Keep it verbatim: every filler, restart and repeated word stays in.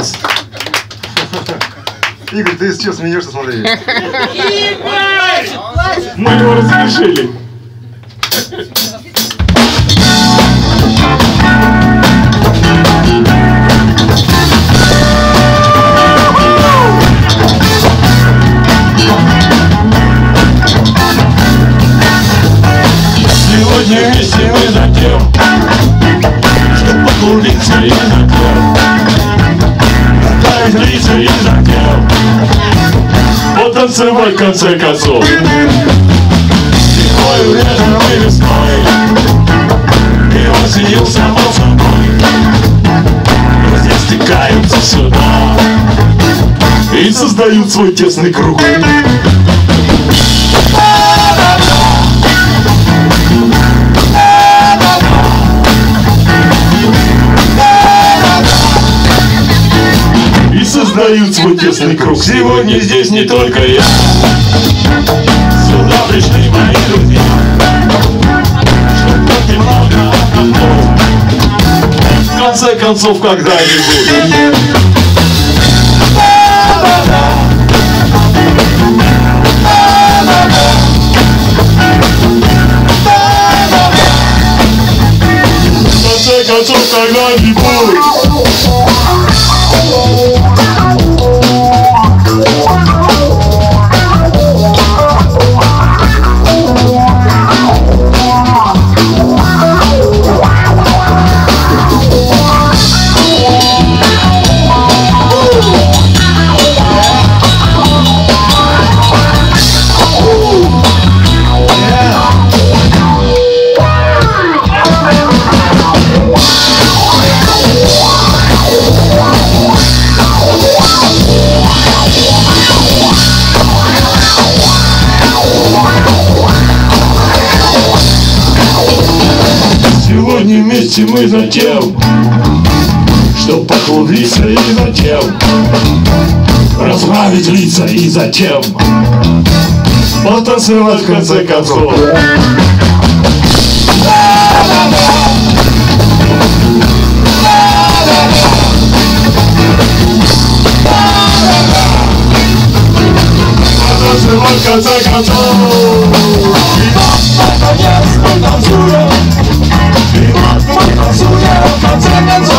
нас. Игорь, ты сейчас смеешься, смотри. Мы его разрешили. Сегодня вместе мы затем, чтоб поклониться и затем, оставить лица и затем, потанцевать в конце концов. Зимою, летом и весной, и осенью само собой, здесь стекаются сюда и создают свой тесный круг. Создают свой тесный круг. Сегодня здесь не только я, сюда пришли мои друзья, чтоб так немного отдохнуть, в конце концов когда-нибудь. В конце концов когда-нибудь. Сегодня вместе мы затем, чтоб поклониться и затем, расправить лица и затем, потанцевать в конце концов. Потанцевать в конце концов. И вот наконец мы танцуем. И вот мы танцуем в конце концов.